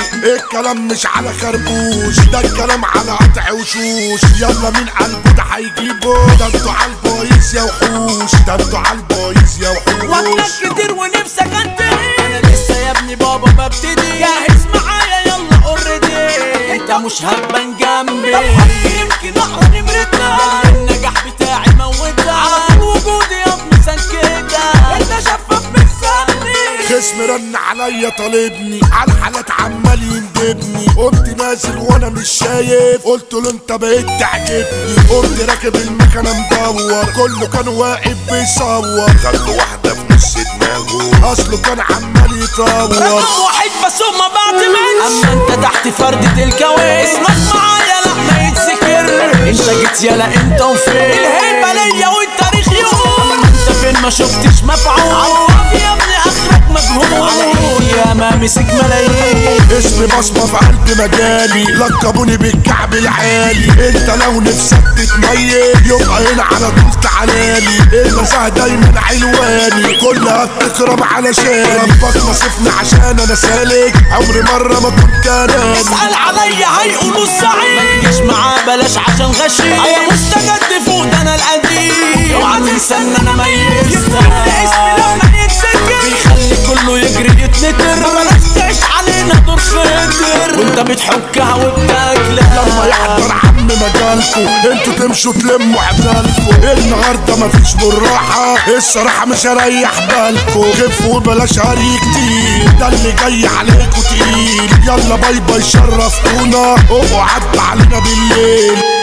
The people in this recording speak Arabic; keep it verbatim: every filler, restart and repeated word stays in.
الكلام مش على خربوش، ده الكلام على قطع وشوش. يلا مين قلبه ده هيجيبه؟ ده انتوا عالبايظ يا وحوش، ده انتوا عالبايظ يا وحوش. وقتك كتير ونفسك انتهي، انا لسه يا ابني بابا ببتدي. جاهز معايا يلا اوريدي، انت مش هتبان جنبي. طب يمكن اقرا نمرتنا، النجاح بتاعي موتها على طول وجودي يا ابني سنكتة. انت شفاف مستني، خصم رن عليا طالبني، عالحالات عمال يندبني. قمت نازل وانا مش شايف، قلت له انت بقيت تعجبني. قمت راكب المكنه مدور، كله كان واقف بيصور. خدت واحده في نص دماغه، اصله كان عمال يطور. رقم واحد بس هما بعد منش، اما انت تحت فردة الكويس. اسمك معايا لا ما يتذكر، انت جيت يالا انت وفين. الهيبة ليا والتاريخ يقول، انت فين ما شفتش مفعول. عالفاضي يا ابني اخرك مجهول، على ايدي يا ما مسك ملايين. اسمي بصمة في قلب مجالي، لقبوني بالكعب العالي. انت لو نفسك تتميز يبقى هنا على طول تعالالي. المساء دايما علواني، كلها بتكرم علشاني. ربك نصفني عشان انا سالك، عمري مرة ما كنت اناني. اسأل عليا هيقولوا الزعيم، ما تجيش معاه بلاش عشان غشيم. انا مستجد فوق ده انا القديم، اوعى تنسى ان انا ميت. يفتح اسمي لما يتسكر، بيخلي كله يجري يتنكر. بلاش تعيش علينا دور فكر، وانت بتحكها وبتاكلها. لما يحضر عم مجالكو انتوا تمشوا تلموا عدالكو. النهارده مفيش بالراحة، الصراحة مش هريح بالكو. خفوا وبلاش هري كتير، ده اللي جاي عليكو تقيل. يلا باي باي شرفتونا، اوعوا عدوا علينا بالليل.